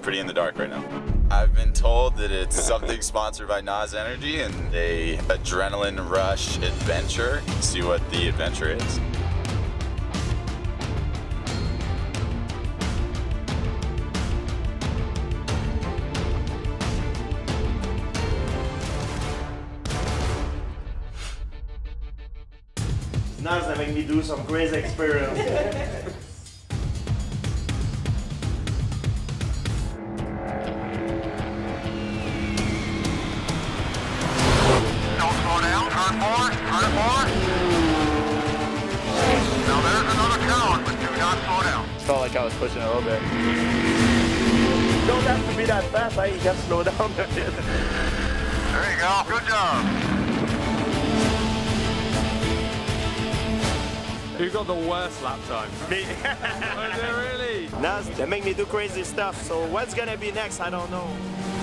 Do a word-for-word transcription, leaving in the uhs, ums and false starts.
pretty in the dark right now. I've been told that it's something sponsored by N O S Energy and a adrenaline rush adventure. See what the adventure is. N O S, they make me do some crazy experience. Don't slow down, turn more, turn more. Now there's another cone, but do not slow down. Felt like I was pushing a little bit. You don't have to be that fast, right? You can slow down a bit. There you go, good job. Who got the worst lap time? Me. Was it really? N O S, they make me do crazy stuff, so what's gonna be next, I don't know.